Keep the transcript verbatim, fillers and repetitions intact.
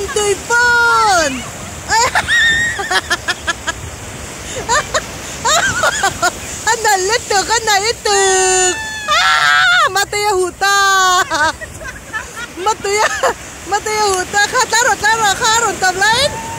Santuy pun. Anda letuk, anda letuk. Ah, mata ya huta. Mata ya, mata ya huta. Kataron, taron, karon tab lain.